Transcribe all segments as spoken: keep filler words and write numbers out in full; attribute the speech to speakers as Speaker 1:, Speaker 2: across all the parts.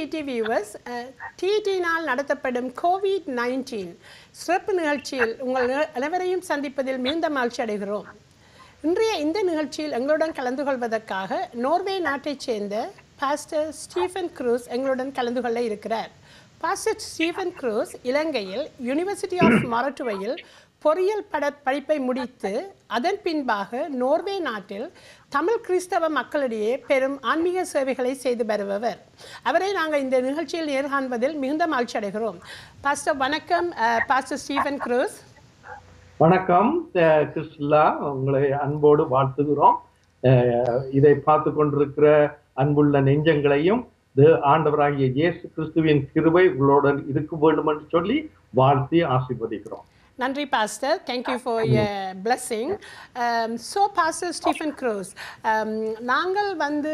Speaker 1: DD viewers, டிடியினால் நடத்தப்படும் Covid nineteen சிறப்பு நிகழ்ச்சியில் உங்கள் அனைவரையும் சந்திப்பதில் மிகுந்த மகிழ்ச்சி அடைகிறோம். இன்றைய இந்த நிகழ்ச்சியில் எங்களுடன் கலந்து கொள்வதற்காக நோர்வே நாட்டைச் சேர்ந்த பாஸ்டர் ஸ்டீஃபன் க்ரூஸ் எங்களுடன் கலந்து கொள்ள இருக்கிறார். பாஸ்டர் ஸ்டீஃபன் க்ரூஸ் இலங்கையில் யூனிவர்சிட்டி ஆஃப் மொரட்டுவையில் பொறியியல் பட படிப்பை முடித்து அதன் பின்பாக நோர்வே நாட்டில் தமிழ் கிறிஸ்தவ மக்களிடையே பெரும் ஆன்மீக சேவைகளை செய்து வருபவர். அவரை நாங்கள் இந்த நிகழ்ச்சியில் நேர்காண்பதில் மிகுந்த மகிழ்ச்சி அடைகிறோம். பாஸ்டர் வணக்கம். Pastor Stephen Cruz.
Speaker 2: வணக்கம் கிறிஸ்டலா, உங்களை அன்போடு வாழ்த்துகிறோம். இதை பார்த்து கொண்டிருக்கிற அன்புள்ள நெஞ்சங்களையும் ஆண்டவராகிய இயேசு கிறிஸ்துவின் கிருபை உங்களுடன் இருக்க வேண்டும் என்று சொல்லி வாழ்த்தி ஆசீர்வதிக்கிறோம்.
Speaker 1: நன்றி pastor. Thank you for your blessing. Um, so Pastor Stephen Cruz, um, நாங்கள் வந்து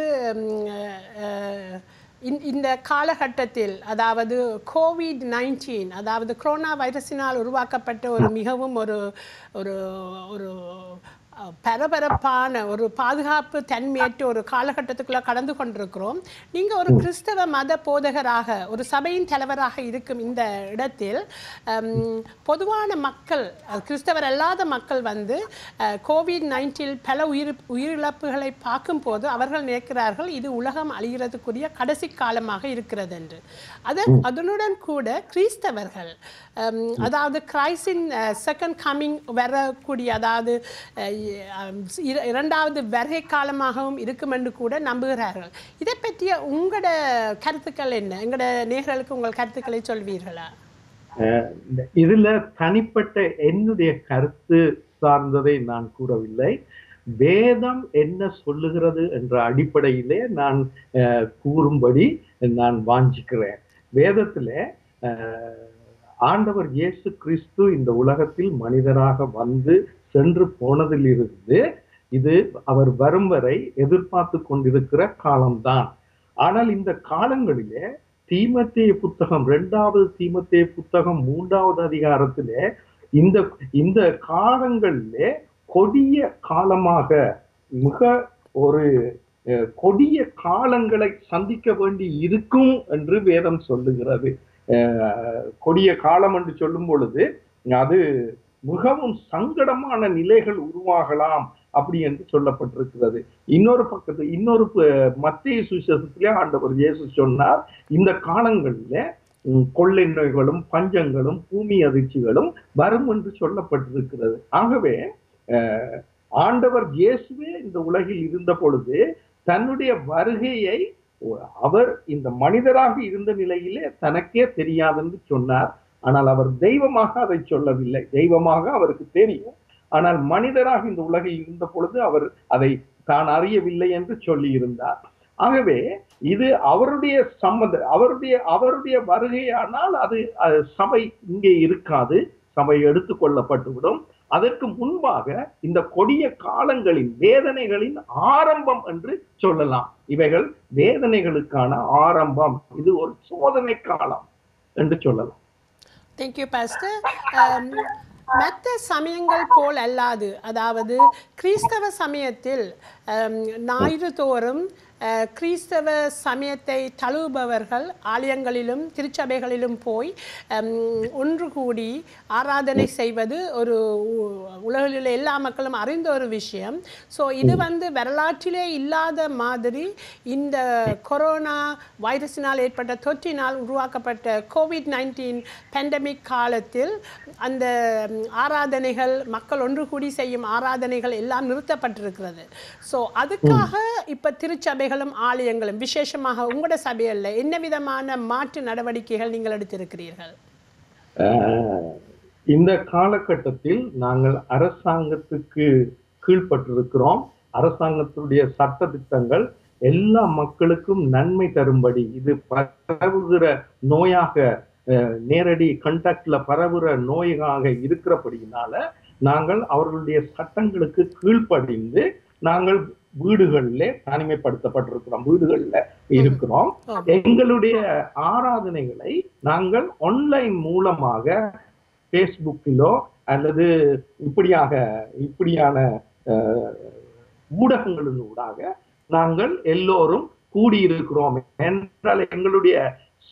Speaker 1: இந்த காலகட்டத்தில், அதாவது கோவிட் நைன்டீன், அதாவது கொரோனா வைரஸினால் உருவாக்கப்பட்ட ஒரு மிகவும் ஒரு ஒரு ஒரு பரபரப்பான ஒரு பாதுகாப்பு தன்மையற்ற ஒரு காலகட்டத்துக்குள்ளே கடந்து கொண்டிருக்கிறோம். நீங்கள் ஒரு கிறிஸ்தவ மத போதகராக, ஒரு சபையின் தலைவராக இருக்கும் இந்த இடத்தில் பொதுவான மக்கள், கிறிஸ்தவர் அல்லாத மக்கள் வந்து கோவிட் நைன்டீன் பல உயிர் உயிரிழப்புகளை பார்க்கும்போது அவர்கள் நினைக்கிறார்கள் இது உலகம் அழிகிறதுக்குரிய கடைசி காலமாக இருக்கிறது என்று. அதன் அதனுடன் கூட கிறிஸ்தவர்கள், அதாவது கிரைஸ்டின் செகண்ட் கம்மிங் வரக்கூடிய, அதாவது இரண்டாவது வருகை காலமாகவும் இருக்கும் என்று கூட நம்புகிறார்கள். இதை பற்றிய உங்களோட கருத்துக்கள் என்ன? எங்களோட நேயர்களுக்கு உங்கள் கருத்துக்களை சொல்வீர்களா?
Speaker 2: இதுல தனிப்பட்ட என்னுடைய கருத்து சார்ந்ததை நான் கூறவில்லை. வேதம் என்ன சொல்லுகிறது என்ற அடிப்படையிலே நான் கூறும்படி நான் வாஞ்சிக்கிறேன். வேதத்திலே ஆண்டவர் இயேசு கிறிஸ்து இந்த உலகத்தில் மனிதராக வந்து சென்று போனதிலிருந்து இது அவர் வரும் வரை எதிர்பார்த்து கொண்டிருக்கிற காலம்தான். ஆனால் இந்த காலங்களிலே தீமோத்தேயு புத்தகம், இரண்டாவது தீமோத்தேயு புத்தகம் மூன்றாவது அதிகாரத்திலே இந்த இந்த காலங்களிலே கொடிய காலமாக, மிக ஒரு கொடிய காலங்களை சந்திக்க வேண்டி இருக்கும் என்று வேதம் சொல்லுகிறது. கொடிய காலம் என்று சொல்லும் பொழுது அது மிகவும் சங்கடமான நிலைகள் உருவாகலாம் அப்படி என்று சொல்லப்பட்டிருக்கிறது. இன்னொரு பக்கத்து இன்னொரு மத்தேயு சுவிசேஷத்திலே ஆண்டவர் இயேசு சொன்னார், இந்த காலங்களில கொள்ளை நோய்களும் பஞ்சங்களும் பூமி அதிர்ச்சிகளும் வரும் என்று சொல்லப்பட்டிருக்கிறது. ஆகவே ஆண்டவர் இயேசுவே இந்த உலகில் இருந்த பொழுது தன்னுடைய வருகையை அவர் இந்த மனிதராக இருந்த நிலையிலே தனக்கே தெரியாதென்று சொன்னார். ஆனால் அவர் தெய்வமாக அதை சொல்லவில்லை. தெய்வமாக அவருக்கு தெரியும், ஆனால் மனிதராக இந்த உலகில் இருந்த பொழுது அவர் அதை தான் அறியவில்லை என்று சொல்லி இருந்தார். ஆகவே இது அவருடைய சம்மந்த அவருடைய அவருடைய வருகையானால் அது சபை இங்கே இருக்காது, சபை எடுத்துக் கொள்ளப்பட்டுவிடும். அதற்கு முன்பாக இந்த கொடிய காலங்களின் வேதனைகளின் ஆரம்பம் என்று சொல்லலாம். இவைகள் வேதனைகளுக்கான ஆரம்பம், இது ஒரு சோதனை காலம் என்று சொல்லலாம்.
Speaker 1: Thank you, Pastor. Um, மற்ற சமயங்கள் போல் அல்லாது, அதாவது கிறிஸ்தவ சமயத்தில் ஞாயிறு தோறும் கிறிஸ்தவ சமயத்தை தழுவுபவர்கள் ஆலயங்களிலும் திருச்சபைகளிலும் போய் ஒன்று கூடி ஆராதனை செய்வது ஒரு உலகில் உள்ள எல்லா மக்களும் அறிந்த ஒரு விஷயம். ஸோ இது வந்து வரலாற்றிலே இல்லாத மாதிரி இந்த கொரோனா வைரஸினால் ஏற்பட்ட தொற்றினால் உருவாக்கப்பட்ட கோவிட் நைன்டீன் பேண்டமிக் காலத்தில் அந்த ஆராதனைகள், மக்கள் ஒன்று கூடி செய்யும் ஆராதனைகள் எல்லாம் நிறுத்தப்பட்டிருக்கிறது. ஸோ அதுக்காக இப்போ திருச்சபை ஆலயங்களும், விசேஷமாக உங்களோட சபையில் என்ன விதமான மாற்று நடவடிக்கைகள் நீங்கள் எடுத்திருக்கிறீர்கள்?
Speaker 2: இந்த காலகட்டத்தில் நாங்கள் அரசாங்கத்துக்கு கீழ்பட்டிருக்கிறோம். அரசாங்கத்துடைய சட்ட திட்டங்கள் எல்லா மக்களுக்கும் நன்மை தரும்படி, இது பரவுகிற நோயாக, நேரடி கண்டாக்ட்ல பரவுகிற நோயாக இருக்கிறபடியினால நாங்கள் அவர்களுடைய சட்டங்களுக்கு கீழ்ப்படிந்து நாங்கள் வீடுகளிலே தனிமைப்படுத்தப்பட்டிருக்கிறோம், வீடுகளில் இருக்கிறோம். எங்களுடைய ஆராதனைகளை நாங்கள் ஆன்லைன் மூலமாக பேஸ்புக்கிலோ அல்லது இப்படியாக இப்படியான ஊடகங்களின் ஊடாக நாங்கள் எல்லோரும் கூடியிருக்கிறோம் என்றால் எங்களுடைய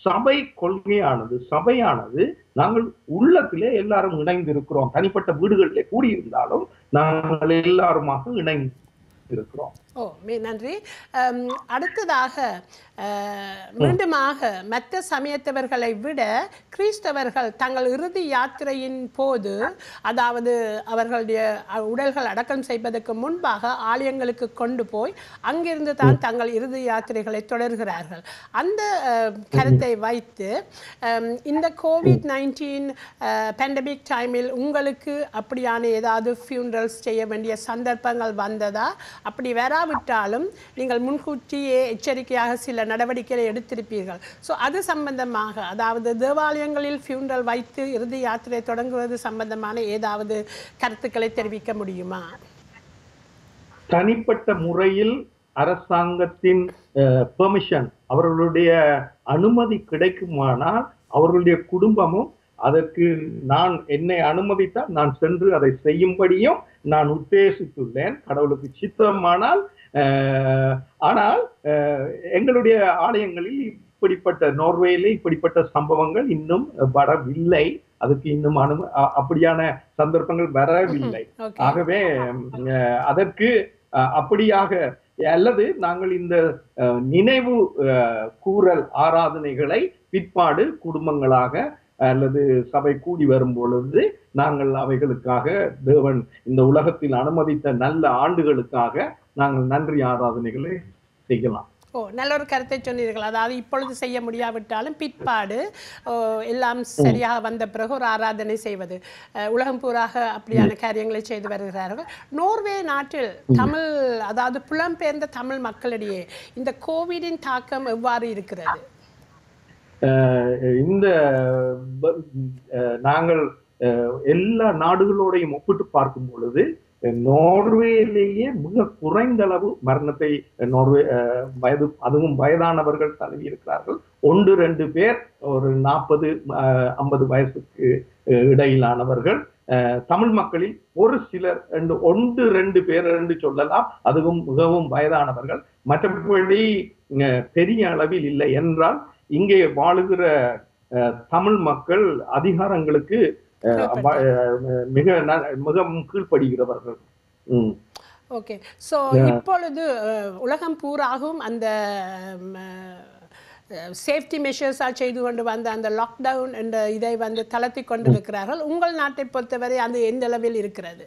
Speaker 2: சபை கொள்கையானது சபையானது நாங்கள் உள்ளத்திலே எல்லாரும் இணைந்து இருக்கிறோம். தனிப்பட்ட வீடுகளிலே கூடியிருந்தாலும் நாங்கள் எல்லாருமாக இணைந்து இருக்கிறோம்.
Speaker 1: ஓ மே நன்றி. அடுத்ததாக மீண்டுமாக மற்ற சமயத்தவர்களை விட கிறிஸ்தவர்கள் தங்கள் இறுதி யாத்திரையின் போது, அதாவது அவர்களுடைய உடல்கள் அடக்கம் செய்வதற்கு முன்பாக ஆலயங்களுக்கு கொண்டு போய் அங்கிருந்து தான் தங்கள் இறுதி யாத்திரைகளை தொடர்கிறார்கள். அந்த கருத்தை வைத்து இந்த கோவிட் நைன்டீன் பேண்டமிக் டைமில் உங்களுக்கு அப்படியான ஏதாவது ஃபியூனரல்ஸ் செய்ய வேண்டிய சந்தர்ப்பங்கள் வந்ததா? அப்படி வராவிட்டாலும் நீங்கள் முன்கூட்டியே எச்சரிக்கையாக சில நடவடிக்கைகளை எடுத்திருப்பீர்கள். ஸோ அது சம்பந்தமாக, அதாவது தேவாலயங்களில் ஃபியூனரல் வைத்து இறுதி யாத்திரை தொடங்குவது சம்பந்தமான ஏதாவது கருத்துக்களை தெரிவிக்க முடியுமா?
Speaker 2: தனிப்பட்ட முறையில் அரசாங்கத்தின் பெர்மிஷன், அவர்களுடைய அனுமதி கிடைக்குமானால் அவர்களுடைய குடும்பமும் அதற்கு நான் என்னை அனுமதித்தால் நான் சென்று அதை செய்யும்படியும் நான் உத்தேசித்துள்ளேன், கடவுளுக்கு சித்தமானால். ஆனால் எங்களுடைய ஆலயங்களில் இப்படிப்பட்ட நோர்வேயிலே இப்படிப்பட்ட சம்பவங்கள் இன்னும் வரவில்லை. அதுக்கு இன்னும் அனு அப்படியான சந்தர்ப்பங்கள் வரவில்லை. ஆகவே அதற்கு அப்படியாக அல்லது நாங்கள் இந்த நினைவு கூறல் ஆராதனைகளை பிற்பாடு குடும்பங்களாக அல்லது சபை கூடி வரும் பொழுது நாங்கள் அவைகளுக்காக தேவன் இந்த உலகத்தில் அனுமதித்த நல்ல ஆண்டுகளுக்காக நாங்கள் நன்றி ஆராதனைகளை செய்யலாம்.
Speaker 1: ஓ, நல்ல ஒரு கருத்தை சொன்னீர்கள். அதாவது இப்பொழுது செய்ய முடியாவிட்டாலும் பிற்பாடு எல்லாம் சரியாக வந்த பிறகு ஒரு ஆராதனை செய்வது. உலகம் பூராக அப்படியான காரியங்களை செய்து வருகிறார்கள். நோர்வே நாட்டில் தமிழ், அதாவது புலம்பெயர்ந்த தமிழ் மக்களிடையே இந்த கோவிடின் தாக்கம் எவ்வாறு இருக்கிறது?
Speaker 2: இந்த நாங்கள் எல்லா நாடுகளோடையும் ஒப்பிட்டு பார்க்கும் பொழுது நோர்வேயிலேயே மிக குறைந்த அளவு மரணத்தை நோர்வே வயது, அதுவும் வயதானவர்கள் தழுவி இருக்கிறார்கள். ஒன்று ரெண்டு பேர் ஒரு நாற்பது ஐம்பது வயசுக்கு இடையிலானவர்கள். தமிழ் மக்களில் ஒரு சிலர் ரெண்டு ஒன்று ரெண்டு பேர் என்று சொல்லலாம், அதுவும் மிகவும் வயதானவர்கள். மற்றபடி பெரிய அளவில் இல்லை. என்றால் இங்கே வாழுகிற தமிழ் மக்கள் அதிகாரங்களுக்கு மிக மிகவும் கீழ்ப்படுகிறவர்கள்.
Speaker 1: ஓகே, ஸோ இப்பொழுது உலகம் பூராகவும் அந்த சேஃப்டி மெஷர்ஸாக செய்து கொண்டு வந்த அந்த லாக்டவுன் என்ற இதை வந்து தளர்த்தி கொண்டிருக்கிறார்கள். உங்கள் நாட்டை பொறுத்தவரை அது எந்த அளவில் இருக்கிறது?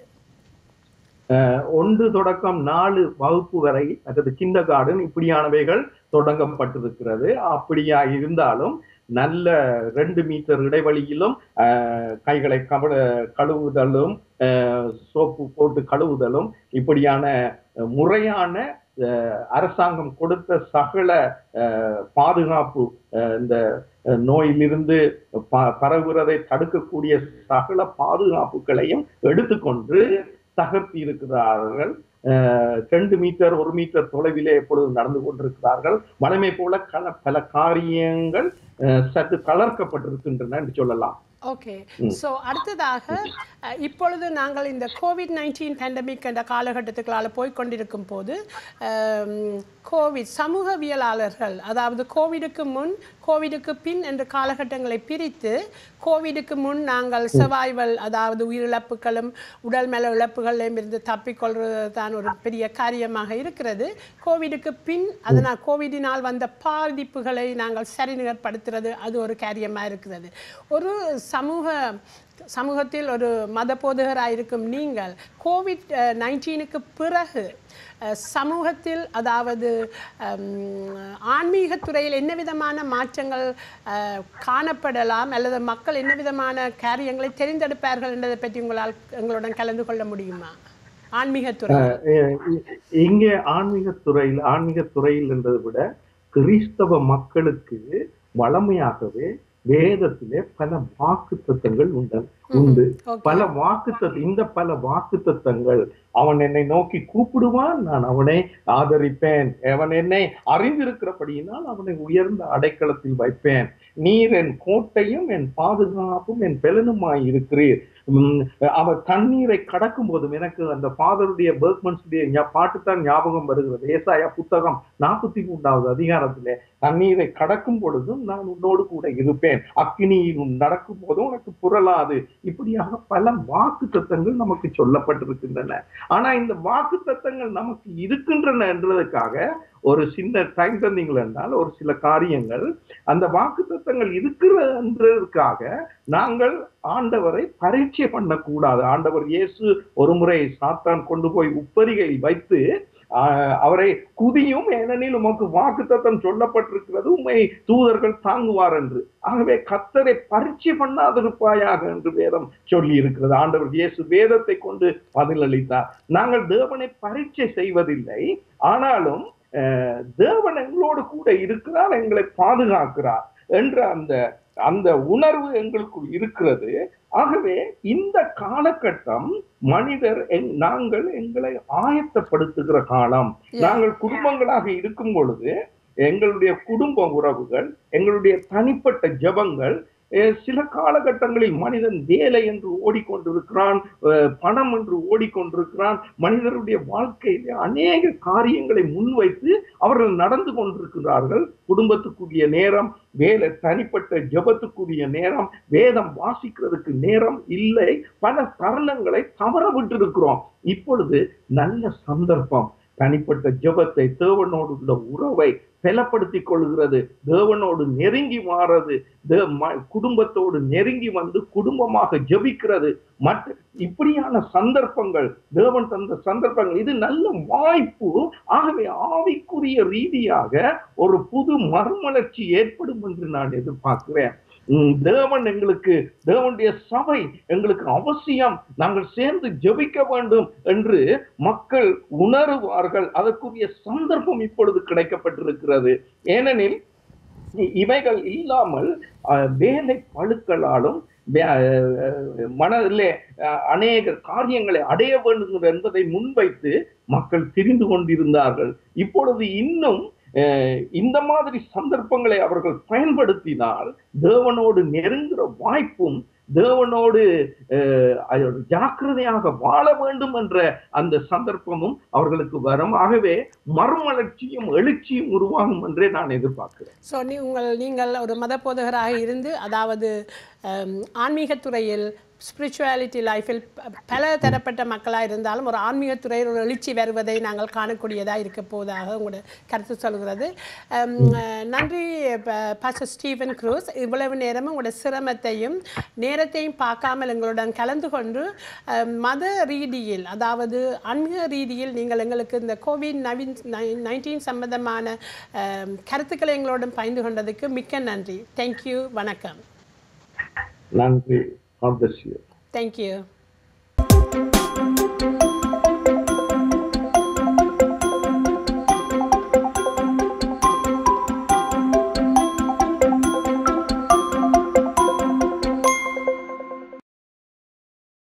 Speaker 2: ஒன்று தொடக்கம் நாலு வகுப்பு வரை, அதாவது கிண்டர் கார்டன் இப்படியானவைகள் தொடங்கப்பட்டிருக்கிறது. அப்படியா இருந்தாலும் நல்ல ரெண்டு மீட்டர் இடைவெளியிலும் கைகளை கவ கழுவுதலும் சோப்பு போட்டு கழுவுதலும் இப்படியான முறையான அரசாங்கம் கொடுத்த சகல பாதுகாப்பு, இந்த நோயிலிருந்து பரவுவதை தடுக்கக்கூடிய சகல பாதுகாப்புகளையும் எடுத்துக்கொண்டு தகர்த்தி இருக்கிறார்கள். ரெண்டு மீட்டர் ஒரு மீட்டர் தொலைவிலே எப்பொழுது நடந்து கொண்டிருக்கிறார்கள். வளமை போல கல பல காரியங்கள் சற்று தளர்க்கப்பட்டிருக்கின்றன என்று சொல்லலாம்.
Speaker 1: ஓகே, ஸோ அடுத்ததாக இப்பொழுது நாங்கள் இந்த கோவிட் நைன்டீன் பேண்டமிக் என்ற காலகட்டத்துக்களால் போய்கொண்டிருக்கும் போது கோவிட் சமூகவியலாளர்கள், அதாவது கோவிடுக்கு முன் கோவிடுக்கு பின் என்ற காலகட்டங்களை பிரித்து, கோவிடுக்கு முன் நாங்கள் சர்வைவல், அதாவது உயிரிழப்புகளும் உடல் மேல இழப்புகளிலும் இருந்து தப்பிக்கொள்வது தான் ஒரு பெரிய காரியமாக இருக்கிறது. கோவிடுக்கு பின் அதனால் கோவிடினால் வந்த பாதிப்புகளை நாங்கள் சரிநிகர்படுத்துறது அது ஒரு காரியமாக இருக்கிறது. ஒரு சமூக சமூகத்தில் ஒரு மத போதகராக இருக்கும் நீங்கள் கோவிட் நைன்டீனுக்கு பிறகு சமூகத்தில், அதாவது ஆன்மீகத்துறையில் என்ன விதமான மாற்றங்கள் காணப்படலாம், அல்லது மக்கள் என்ன விதமான காரியங்களை தெரிந்தெடுப்பார்கள் என்பதை பற்றி உங்களால் எங்களுடன் கலந்து கொள்ள முடியுமா? ஆன்மீகத்துறை
Speaker 2: இங்கே ஆன்மீகத்துறையில் ஆன்மீகத்துறையில் என்றதை விட கிறிஸ்தவ மக்களுக்கு வளமையாகவே வேதத்திலே பல வாக்கு தத்தங்கள் உண்டு உண்டு பல வாக்கு தத்த இந்த பல வாக்கு தத்தங்கள், அவன் என்னை நோக்கி கூப்பிடுவான், நான் அவனை ஆதரிப்பேன், அவன் என்னை அறிந்திருக்கிறபடியினால் அவனை உயர்ந்த அடைக்கலத்தில் வைப்பேன், நீர் என் கோட்டையும் என் பாதுகாப்பும் என் பெலனுமாய் இருக்கிறீர், உம், அவர் தண்ணீரை கடக்கும் போதும் எனக்கு அந்த ஃபாதருடைய பெர்க்மன்ஸுடைய பாட்டு தான் ஞாபகம் வருகிறது. ஏசாயா புத்தகம் நாற்பத்தி மூன்றாவது அதிகாரத்திலே தண்ணீரை கடக்கும் பொழுதும் நான் உன்னோடு கூட இருப்பேன், அக்கினியிலும் நடக்கும் போதும் உனக்கு புரளாது. இப்படியாக பல வாக்கு தத்தங்கள் நமக்கு சொல்லப்பட்டிருக்கின்றன. ஆனா இந்த வாக்கு தத்தங்கள் நமக்கு இருக்கின்றன என்றதுக்காக ஒரு சின்ன டைம் தந்தீங்கள் என்றால் ஒரு சில காரியங்கள் அந்த வாக்கு தத்தங்கள் இருக்கிறதுக்காக நாங்கள் ஆண்டவரை பரீட்சை பண்ணக்கூடாது. ஆண்டவர் இயேசு ஒரு முறை சாத்தான் கொண்டு போய் உப்பரிகையில் வைத்து அவரை குதியும், ஏனெனில் உமக்கு வாக்கு தத்தம் சொல்லப்பட்டிருக்கிறது, உண்மை தூதர்கள் தாங்குவார் என்று. ஆகவே கர்த்தரை பரீட்சை பண்ணாதிருப்பாயாக என்று வேதம் சொல்லி இருக்கிறது. ஆண்டவர் இயேசு வேதத்தை கொண்டு பதிலளித்தார். நாங்கள் தேவனை பரீட்சை செய்வதில்லை, ஆனாலும் தேவன் எங்களோடு கூட இருக்கிறார், எங்களை பாதுகாக்கிறார் என்ற அந்த அந்த உணர்வு எங்களுக்குள் இருக்கிறது. ஆகவே இந்த காலகட்டம் மனிதர் நாங்கள் எங்களை ஆயத்தப்படுத்துகிற காலம். நாங்கள் குடும்பங்களாக இருக்கும் பொழுது எங்களுடைய குடும்ப உறவுகள், எங்களுடைய தனிப்பட்ட ஜெபங்கள், சில காலகட்டங்களில் மனிதன் வேலை என்று ஓடிக்கொண்டிருக்கிறான், பணம் என்று ஓடிக்கொண்டிருக்கிறான், மனிதருடைய வாழ்க்கையிலே அநேக காரியங்களை முன்வைத்து அவர்கள் நடந்து கொண்டிருக்கிறார்கள். குடும்பத்துக்குரிய நேரம், வேலை, தனிப்பட்ட ஜெபத்துக்குரிய நேரம், வேதம் வாசிக்கிறதுக்கு நேரம் இல்லை. பல தருணங்களை தவற விட்டு இருக்கிறோம். இப்பொழுது நல்ல சந்தர்ப்பம். தனிப்பட்ட ஜெபத்தை, தேவனோடு உள்ள உறவை பலப்படுத்திக் கொள்கிறது, தேவனோடு நெருங்கி மாறது, குடும்பத்தோடு நெருங்கி வந்து குடும்பமாக ஜெபிக்கிறது. மற்ற இப்படியான சந்தர்ப்பங்கள் தேவன் தந்த சந்தர்ப்பங்கள், இது நல்ல வாய்ப்பு. ஆகவே ஆவிக்குரிய ரீதியாக ஒரு புது மறுமலர்ச்சி ஏற்படும் என்று நான் எதிர்பார்க்கிறேன். தேவன் எங்களுக்கு, தேவனுடைய சபை எங்களுக்கு அவசியம், நாங்கள் சேர்ந்து ஜெபிக்க வேண்டும் என்று மக்கள் உணருவார்கள். அதற்குரிய சந்தர்ப்பம் இப்பொழுது கிடைக்கப்பட்டிருக்கிறது. ஏனெனில் இவைகள் இல்லாமல் வேலை பழுக்களாலும் மனதிலே அநேக காரியங்களை அடைய வேண்டும் என்பதை முன்வைத்து மக்கள் திரிந்து கொண்டிருந்தார்கள். இப்பொழுது இன்னும் இந்த மாதிரி சந்தர்ப்பங்களை அவர்கள் பயன்படுத்தினால் தேவனோடு நெருங்குற வாய்ப்பும், தேவனோடு ஜாக்கிரதையாக வாழ வேண்டும் என்ற அந்த சந்தர்ப்பமும் அவர்களுக்கு வரும். ஆகவே மறுமலர்ச்சியும் எழுச்சியும் உருவாகும் என்றே நான் எதிர்பார்க்கிறேன்.
Speaker 1: ஸோ நீ உங்கள் நீங்கள் ஒரு மத போதகராக இருந்து, அதாவது ஆன்மீகத்துறையில், ஸ்பிரிச்சுவாலிட்டி லைஃபில் பல தரப்பட்ட மக்களாக இருந்தாலும் ஒரு ஆன்மீகத்துறையில் ஒரு எழுச்சி வருவதை நாங்கள் காணக்கூடியதாக இருக்க போவதாக உங்களோட கருத்து சொல்கிறது. நன்றி பாஸ்டர் ஸ்டீவன் க்ரூஸ். இவ்வளவு நேரமும் உங்களோட சிரமத்தையும் நேரத்தையும் பார்க்காமல் எங்களுடன் கலந்து கொண்டு மத ரீதியில், அதாவது ஆன்மீக ரீதியில் நீங்கள் எங்களுக்கு இந்த கோவிட் நைன்டீன் சம்பந்தமான கருத்துக்களை எங்களுடன் பகிர்ந்து கொண்டதுக்கு மிக்க நன்றி. தேங்க்யூ. வணக்கம்.
Speaker 2: நன்றி. God bless you.
Speaker 1: Thank you.